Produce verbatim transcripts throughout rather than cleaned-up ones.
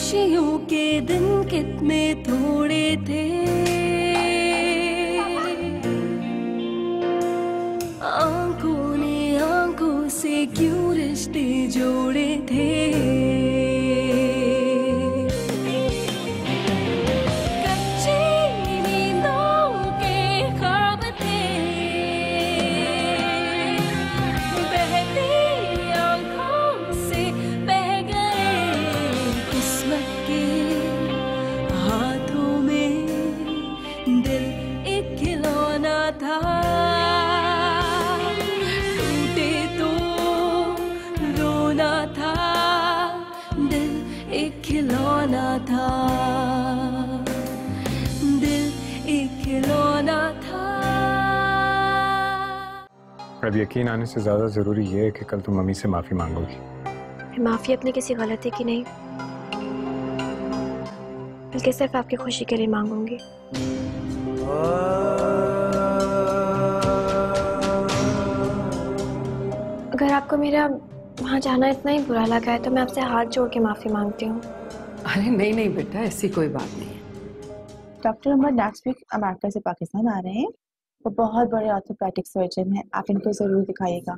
खुशियों के दिन कितने थोड़े थे, आंखों ने आंखों से क्यों रिश्ते जोड़े थे। कच्ची नींदों के ख्वाब थे, बहती आंखों से बह गए किस्मत के हाथों में। दिल एक खिलौना था, टूटे तो रोना था। दिल एक खिलौना था, दिल एक खिलौना था। अब यकीन आने से ज्यादा जरूरी ये है कि कल तुम मम्मी से माफी मांगोगी। माफी अपनी किसी गलती की नहीं, बल्कि सिर्फ आपकी खुशी के लिए मांगूंगी। अगर आपको मेरा वहाँ जाना इतना ही बुरा लगा है तो मैं आपसे हाथ जोड़ के माफी मांगती हूँ। अरे नहीं नहीं बेटा, ऐसी कोई बात नहीं है। Doctor Amar next week America से पाकिस्तान आ रहे हैं। वो बहुत बड़े ऑर्थोपेडिक सर्जन हैं, आप इनको जरूर दिखाइएगा।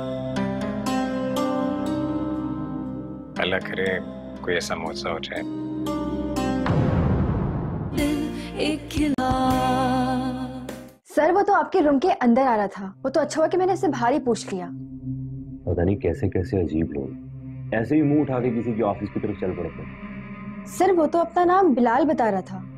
अल्लाह करे कोई ऐसा मौका हो जाए। एक खिला सर वो तो आपके रूम के अंदर आ रहा था, वो तो अच्छा हुआ कि मैंने इससे बाहर ही पूछ लिया। पता नहीं कैसे कैसे अजीब लोग ऐसे ही मुंह उठा के किसी के ऑफिस की तरफ चल पड़ते। सर वो तो अपना नाम बिलाल बता रहा था।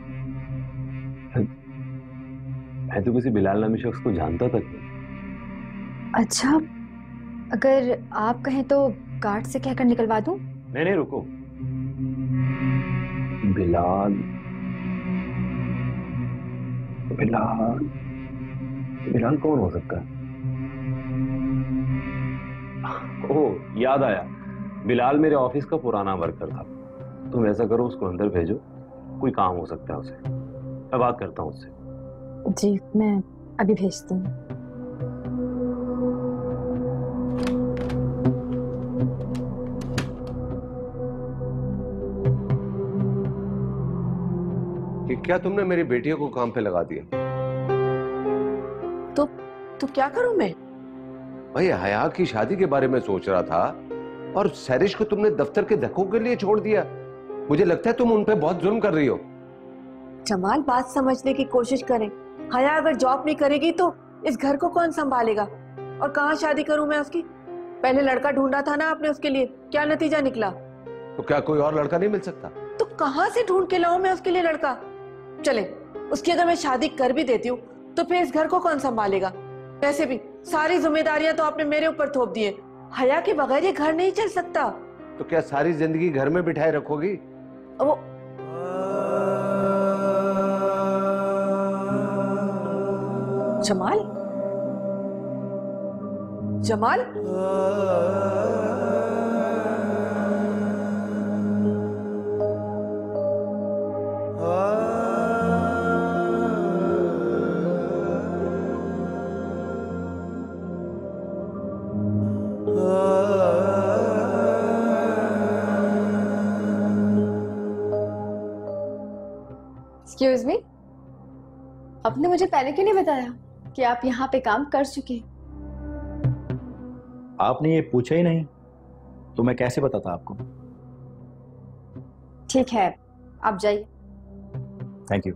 मैं तो किसी बिलाल नामी शख्स को जानता तक नहीं। अच्छा, अगर आप कहें तो गार्ड से कहकर निकलवा दूं? नहीं नहीं रुको, बिलाल बिलाल बिलाल कौन हो सकता है? ओह याद आया, बिलाल मेरे ऑफिस का पुराना वर्कर था। तुम ऐसा करो, उसको अंदर भेजो, कोई काम हो सकता है उसे। मैं बात करता हूँ उससे। जी मैं अभी भेजती हूँ। कि क्या तुमने मेरी बेटियों को काम पे लगा दिया? तो तो क्या करूं मैं? भाई हया की शादी के बारे में सोच रहा था और सैरिश को तुमने दफ्तर के धक्कों के लिए छोड़ दिया। मुझे लगता है तुम उन पे बहुत जुल्म कर रही हो। जमाल बात समझने की कोशिश करें। हया अगर जॉब नहीं करेगी तो इस घर को कौन संभालेगा? और कहाँ शादी करूं मैं उसकी? पहले लड़का ढूंढा था ना आपने उसके लिए, क्या नतीजा निकला? तो क्या कोई और लड़का नहीं मिल सकता? तो कहाँ से ढूंढ के लाऊं मैं उसके लिए लड़का? चले, उसकी अगर मैं शादी कर भी देती हूँ तो फिर इस घर को कौन संभालेगा? वैसे भी सारी जिम्मेदारियां तो आपने मेरे ऊपर थोप दी है। हया के बगैर ये घर नहीं चल सकता। तो क्या सारी जिंदगी घर में बिठाए रखोगी? वो जमाल जमाल एक्सक्यूज मी, आपने मुझे पहले क्यों नहीं बताया कि आप यहाँ पे काम कर चुके? आपने ये पूछा ही नहीं तो मैं कैसे बताता आपको। ठीक है, आप जाइए। Thank you.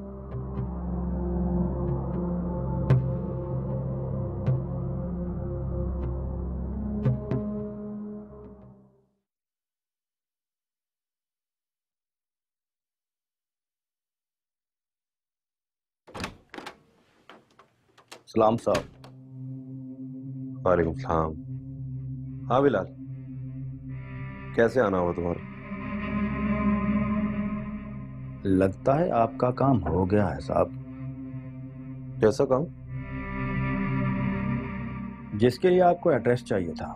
सलाम साहब। वालेकुम सलाम। हाँ बिलाल, कैसे आना हुआ तुम्हारा? लगता है आपका काम हो गया है साहब। कैसा काम? जिसके लिए आपको एड्रेस चाहिए था।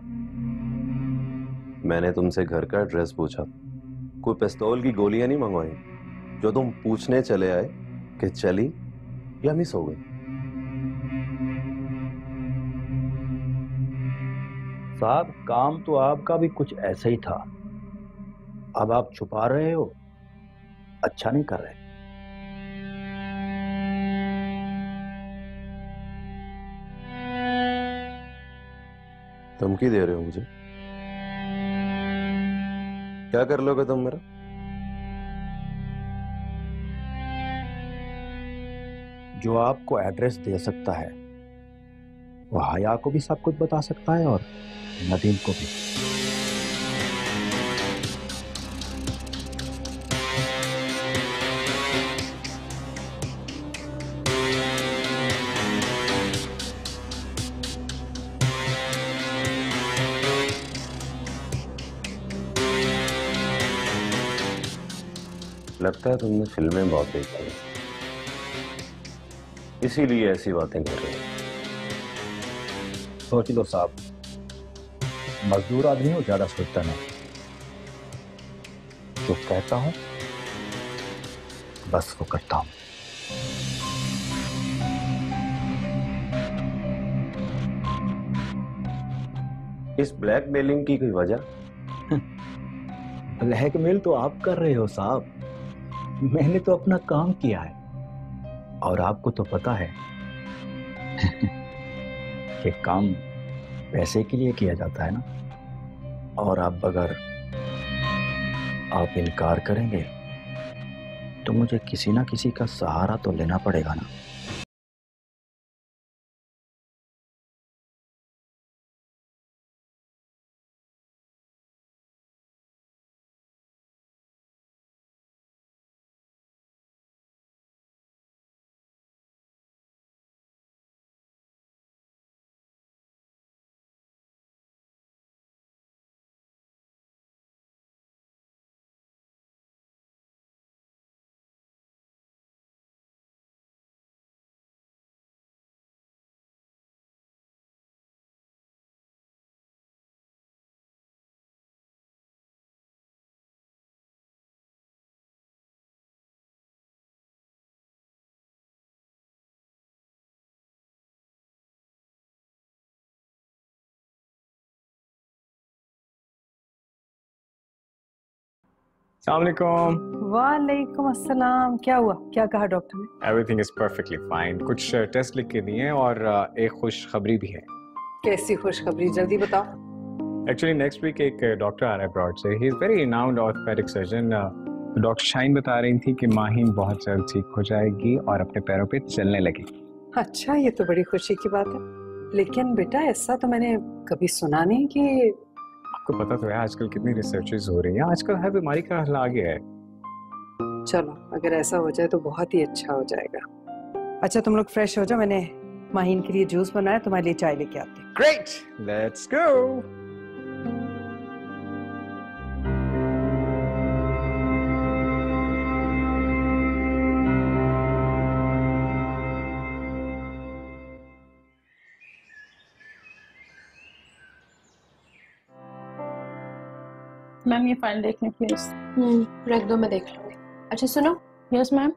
मैंने तुमसे घर का एड्रेस पूछा, कोई पिस्तौल की गोलियां नहीं मंगवाई जो तुम पूछने चले आए कि चली या मिस हो गई। साहब काम तो आपका भी कुछ ऐसा ही था। अब आप छुपा रहे हो, अच्छा नहीं कर रहे। धमकी दे रहे हो मुझे? क्या कर लोगे तुम मेरा? जो आपको एड्रेस दे सकता है वो हया को भी सब कुछ बता सकता है और नदीम को भी। लगता है तुमने फिल्में बहुत देखी हैं, इसीलिए ऐसी बातें कर रहे हो। सोच लो साहब, मजदूर आदमी हो, ज्यादा सोचता नहीं। जो कहता हूं बस वो करता हूं। इस ब्लैकमेलिंग की कोई वजह? ब्लैकमेल तो आप कर रहे हो साहब, मैंने तो अपना काम किया है और आपको तो पता है कि काम पैसे के लिए किया जाता है ना। और अब अगर आप इनकार करेंगे तो मुझे किसी ना किसी का सहारा तो लेना पड़ेगा ना। अस्सलामुअलैकुम। वालेकुम अस्सलाम। क्या हुआ, क्या कहा डॉक्टर ने? Everything is perfectly fine. कुछ टेस्ट लिख के दिए हैं और एक खुशखबरी भी है। कैसी खुशखबरी, जल्दी बताओ। एक्चुअली नेक्स्ट वीक एक डॉक्टर आ रहा है अब्रॉड से। He is very renowned orthopaedic surgeon. Doctor Shine बता रही थी कि माहीन बहुत जल्द ठीक हो जाएगी और अपने पैरों पे चलने लगेगी। अच्छा, ये तो बड़ी खुशी की बात है, लेकिन बेटा ऐसा तो मैंने कभी सुना नहीं कि। आपको पता तो है आजकल कितनी रिसर्चेस हो रही हैं, आजकल हर बीमारी का हल आ गया है। चलो, अगर ऐसा हो जाए तो बहुत ही अच्छा हो जाएगा। अच्छा, तुम लोग फ्रेश हो जाओ, मैंने माहीन के लिए जूस बनाया, तुम्हारे लिए चाय लेके आती हूँ। Great, let's go. मैम ये फाइल देख लें प्लीज। हम्म रख दो, मैं देख लूंगी। अच्छा सुनो। Yes ma'am.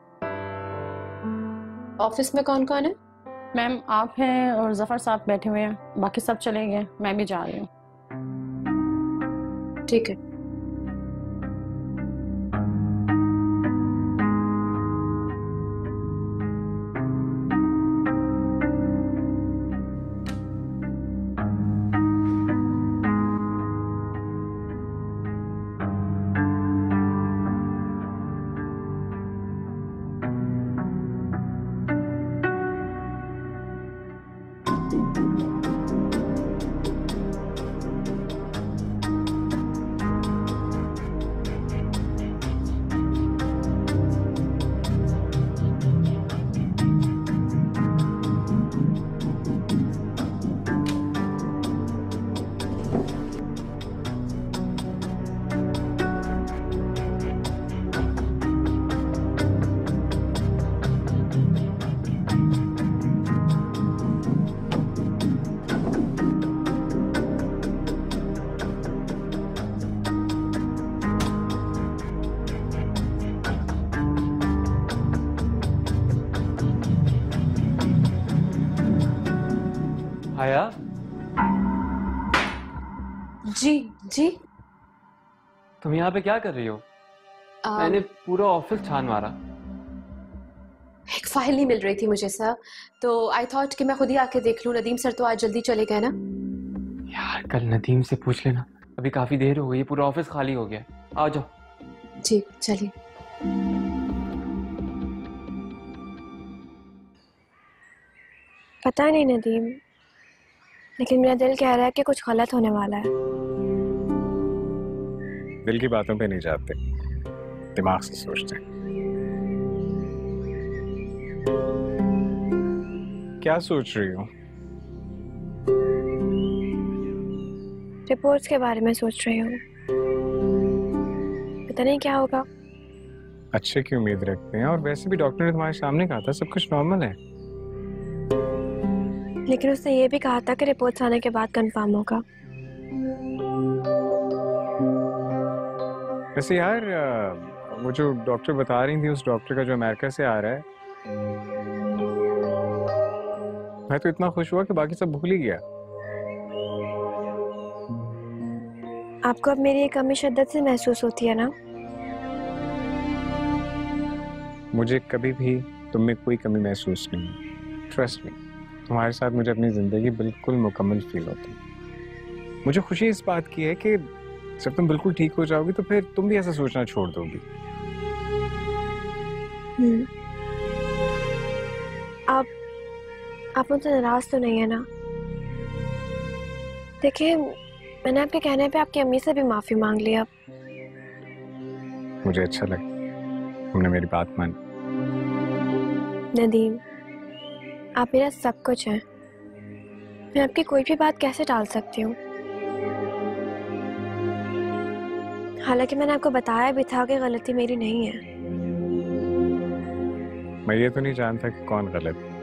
ऑफिस में कौन कौन है? मैम आप हैं और जफर साहब बैठे हुए हैं, बाकी सब चले गए, मैं भी जा रही हूँ। ठीक है। हया? जी जी। तुम यहाँ पे क्या कर रही हो? आ, मैंने पूरा ऑफिस छान मारा। एक फाइल नहीं मिल रही थी मुझे सर, तो आई थॉट कि मैं खुद ही आके देख लूं। नदीम सर तो आज जल्दी चले गए ना। यार कल नदीम से पूछ लेना, अभी काफी देर हो गई, पूरा ऑफिस खाली हो गया। आ जाओ। जी चलिए। पता नहीं नदीम, लेकिन मेरा दिल कह रहा है कि कुछ गलत होने वाला है। दिल की बातों पे नहीं जाते, दिमाग से सोचते हैं। क्या सोच रही हो? रिपोर्ट्स के बारे में सोच रही हूँ। पता नहीं क्या होगा। अच्छे की उम्मीद रखते हैं, और वैसे भी डॉक्टर ने तुम्हारे सामने कहा था सब कुछ नॉर्मल है। लेकिन उसने ये भी कहा था कि रिपोर्ट्स आने के बाद कंफर्म होगा। वैसे यार वो जो डॉक्टर बता रही थी, उस डॉक्टर का जो अमेरिका से आ रहा है, मैं तो इतना खुश हुआ कि बाकी सब भूल ही गया। आपको अब मेरी ये कमी शिद्दत से महसूस होती है ना? मुझे कभी भी तुम में कोई कमी महसूस नहीं। ट्रस्ट मी, तुम्हारे साथ मुझे अपनी जिंदगी बिल्कुल मुकम्मल फील होती है। मुझे खुशी इस बात की है कि जब तुम बिल्कुल ठीक हो जाओगी तो फिर तुम भी ऐसा सोचना छोड़ दोगी। हम्म। आप आप मुझसे नाराज तो नहीं है ना? देखिए, मैंने आपके कहने पे आपकी अम्मी से भी माफी मांग ली। अब मुझे अच्छा लगा तुमने मेरी बात मानी। नदीम, आप मेरा सब कुछ हैं। मैं आपकी कोई भी बात कैसे टाल सकती हूँ? हालांकि मैंने आपको बताया भी था कि गलती मेरी नहीं है। मैं ये तो नहीं जानता कि कौन गलत है।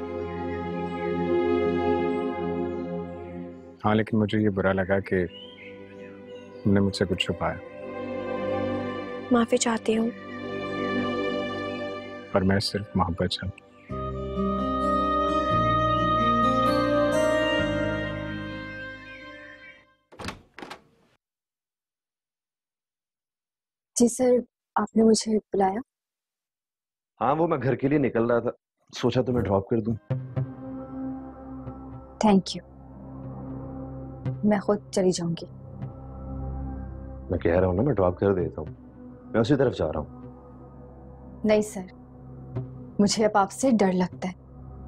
हाँ, लेकिन मुझे ये बुरा लगा कि तुमने मुझसे कुछ छुपाया। माफी चाहती हूँ। पर मैं सिर्फ मोहब्बत चाहती। जी सर, आपने मुझे बुलाया? हाँ, वो मैं घर के लिए निकल रहा था, सोचा तुम्हें ड्रॉप कर दूं। थैंक यू, मैं खुद चली जाऊंगी। मैं कह रहा हूँ ना, मैं ड्रॉप कर देता हूँ, मैं उसी तरफ जा रहा हूँ। नहीं सर, मुझे अब आपसे डर लगता है।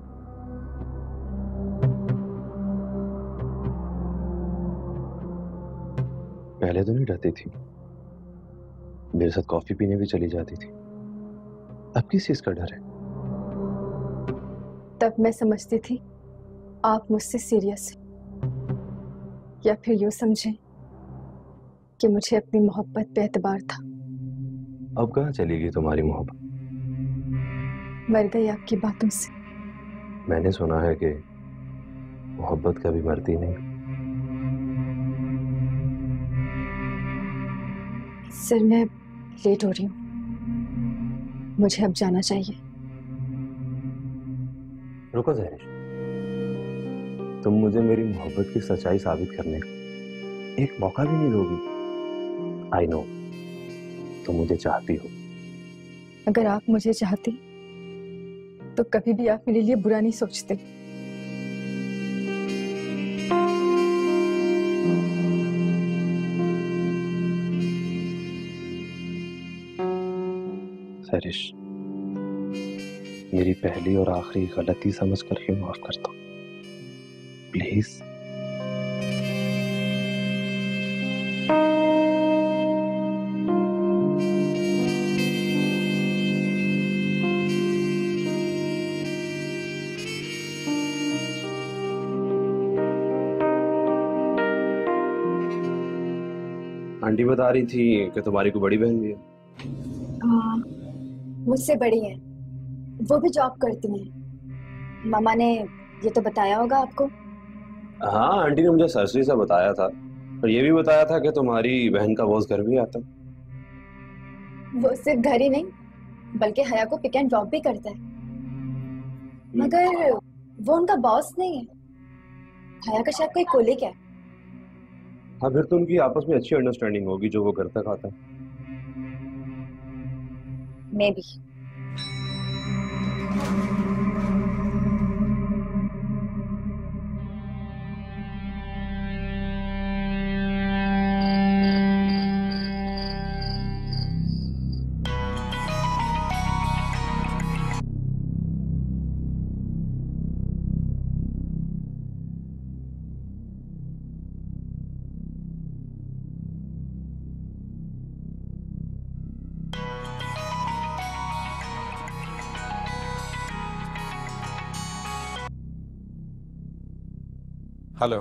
पहले तो नहीं डरती थी, मेरे साथ कॉफी पीने भी चली जाती थी। अब किस चीज का डर है? तब मैं समझती थी आप मुझसे सीरियस हैं, या फिर यूं समझें कि मुझे अपनी मोहब्बत पे एतबार था। अब कहाँ चली गई तुम्हारी मोहब्बत? मर गई आपकी बातों से। मैंने सुना है कि मोहब्बत कभी मरती नहीं। सर, मैं लेट हो रही हूँ, मुझे अब जाना चाहिए। रुको ज़हरिश, तुम मुझे मेरी मोहब्बत की सच्चाई साबित करने का एक मौका भी नहीं दोगी। आई नो, तुम मुझे चाहती हो। अगर आप मुझे चाहती तो कभी भी आप मेरे लिए बुरा नहीं सोचते। ज़हरिश, मेरी पहली और आखिरी गलती समझ करके माफ कर दो प्लीज। आंटी बता रही थी कि तुम्हारी को बड़ी बहन भी है। हाँ, मुझसे बड़ी है, वो भी जॉब करती हैं। मामा ने ये तो बताया होगा आपको? हाँ, आंटी ने मुझे सरसरी से बताया था, और ये भी बताया था कि तुम्हारी बहन का बॉस घर भी आता। वो सिर्फ घर ही नहीं बल्कि हया को पिक एंड ड्रॉप भी करता है, मगर वो उनका बॉस नहीं है। हया का शायद कोई कोलिग है। हाँ, फिर तो उनकी आपस में अच्छी अंडरस्टैंडिंग होगी जो वो घर तक आता है। May be. हेलो,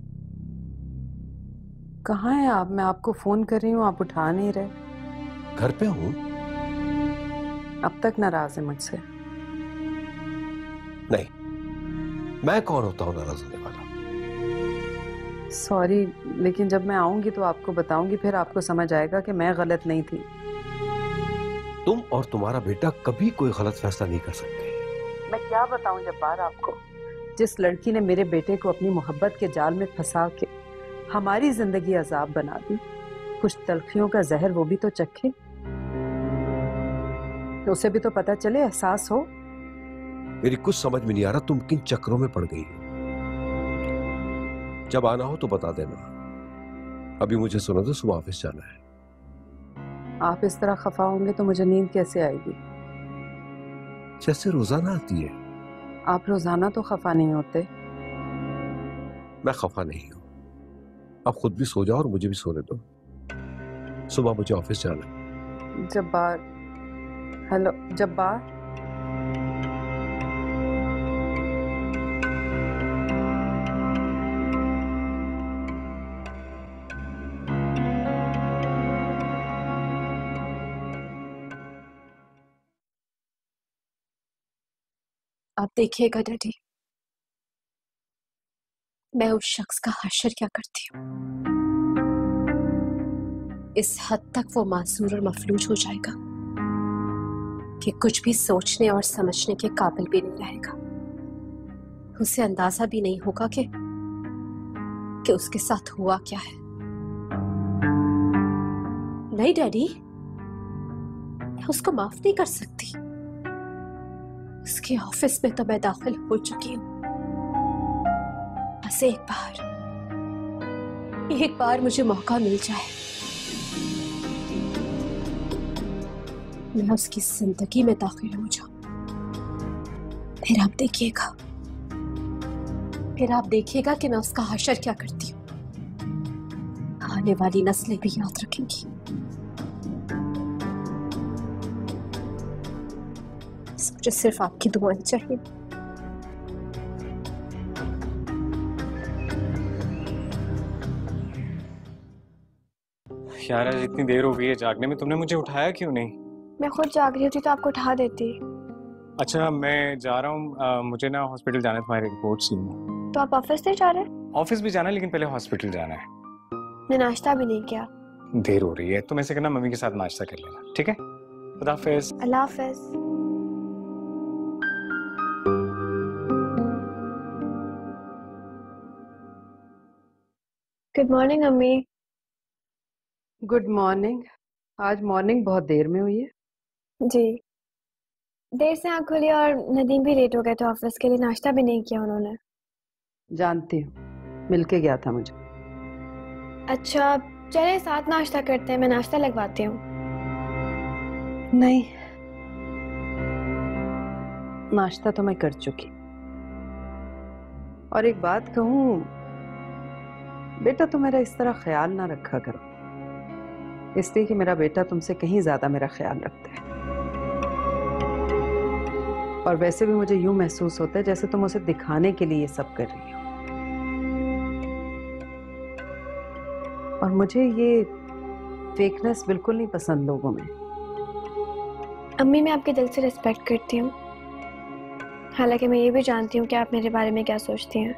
कहाँ हैं आप? मैं आपको फोन कर रही हूँ, आप उठा नहीं रहे। घर पे हूँ। अब तक नाराज है मुझसे? नहीं, मैं कौन होता हूँ नाराज होने वाला? सॉरी, लेकिन जब मैं आऊंगी तो आपको बताऊंगी, फिर आपको समझ आएगा कि मैं गलत नहीं थी। तुम और तुम्हारा बेटा कभी कोई गलत फैसला नहीं कर सकते। मैं क्या बताऊं जब्बार आपको, जिस लड़की ने मेरे बेटे को अपनी मोहब्बत के जाल में फंसा के हमारी जिंदगी अजाब बना दी, कुछ तलखियों का जहर वो भी तो चखे, तो उसे भी तो पता चले, एहसास हो। मेरी कुछ समझ में नहीं आ रहा तुम किन चक्रों में पड़ गई हो। जब आना हो तो बता देना। अभी मुझे सुनो तो सुबह ऑफिस जाना है। आप इस तरह खफा होंगे तो मुझे नींद कैसे आएगी? जैसे रोजाना आती है। आप रोजाना तो खफा नहीं होते। मैं खफा नहीं हूं। अब खुद भी सो जाओ और मुझे भी सोने दो। सुबह मुझे ऑफिस जाना है। जब्बार, हेलो जब्बार। आप देखिएगा डैडी, मैं उस शख्स का हश्र क्या करती हूँ। इस हद तक वो मासूर और मफलूज हो जाएगा कि कुछ भी सोचने और समझने के काबिल भी नहीं रहेगा। उसे अंदाजा भी नहीं होगा कि कि उसके साथ हुआ क्या है। नहीं डैडी, मैं उसको माफ नहीं कर सकती। उसके ऑफिस में तो मैं दाखिल हो चुकी हूँ। बस एक बार एक बार मुझे मौका मिल जाए, मैं उसकी जिंदगी में दाखिल हो जाऊं, फिर आप देखिएगा फिर आप देखिएगा कि मैं उसका हश्र क्या करती हूँ। आने वाली नस्लें भी याद रखेंगी। मुझे सिर्फ आपकी दुआएं चाहिए। यार आज इतनी देर हो गई है जागने में, तुमने मुझे उठाया क्यों नहीं? मैं खुद जाग रही होती तो आपको उठा देती। अच्छा मैं जा रहा हूँ, मुझे ना हॉस्पिटल जाना है तुम्हारी रिपोर्ट्स लेने। तो आप ऑफिस नहीं जा रहे? ऑफिस भी जाना है लेकिन पहले हॉस्पिटल जाना है। मैं नाश्ता भी नहीं किया। देर हो रही है, तुम ऐसे करना मम्मी के साथ नाश्ता कर लेना, ठीक है? खुदा हाफिज। अल्लाह हाफिज। गुड मॉर्निंग अम्मी। Good morning. आज मॉर्निंग बहुत देर में हुई है। जी, देर से आँख खुली और नदीम भी लेट हो गए थे ऑफिस के लिए, नाश्ता भी नहीं किया उन्होंने। जानती हूँ, मिलके गया था मुझे। अच्छा चले साथ नाश्ता करते हैं, मैं नाश्ता लगवाती हूँ। नहीं, नाश्ता तो मैं कर चुकी। और एक बात कहूँ बेटा, तुम मेरा इस तरह ख्याल ना रखा करो, इसलिए कि मेरा बेटा तुमसे कहीं ज्यादा मेरा ख्याल रखता है। और वैसे भी मुझे यूं महसूस होता है जैसे तुम उसे दिखाने के लिए ये सब कर रही हो। और मुझे ये फेकनेस बिल्कुल नहीं पसंद लोगों में। अम्मी मैं आपके दिल से रिस्पेक्ट करती हूँ, हालांकि मैं ये भी जानती हूँ कि आप मेरे बारे में क्या सोचती हैं।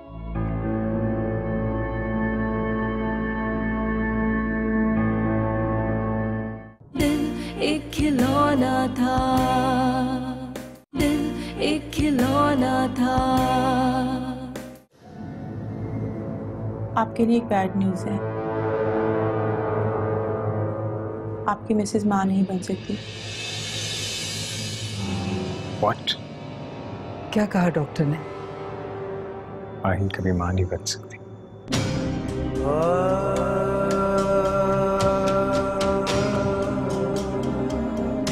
दिल एक खिलौना था, दिल एक खिलौना था। आपके लिए एक बैड न्यूज़ है, आपकी मिसेज माँ नहीं बन सकती। व्हाट? क्या कहा डॉक्टर ने? आहिल कभी मां नहीं बन सकती।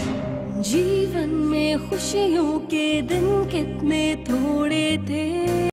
जीवन में खुशियों के दिन कितने थोड़े थे।